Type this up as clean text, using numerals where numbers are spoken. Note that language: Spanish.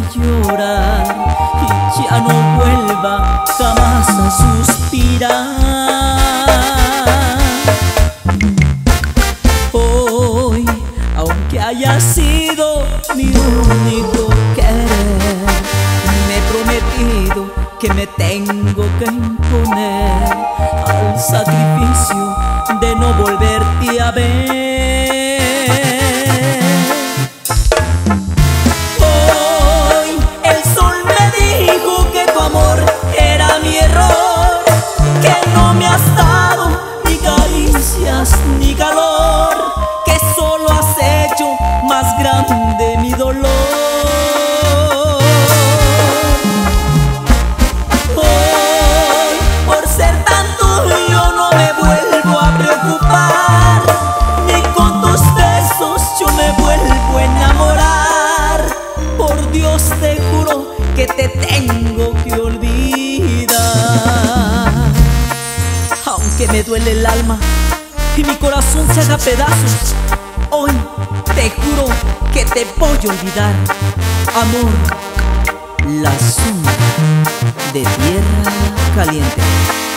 llorar y ya no vuelva jamás a suspirar. Hoy, aunque haya sido mi único querer, me he prometido que me tengo que imponer al sacrificio de no volverte a ver. Hoy el sol me dijo que tu amor era mi error, que no me has dado ni caricias ni calor, que solo has hecho más grande mi dolor. Te juro que te tengo que olvidar. Aunque me duele el alma y mi corazón se haga pedazos, hoy te juro que te voy a olvidar. Amor, la sombra de tierra caliente.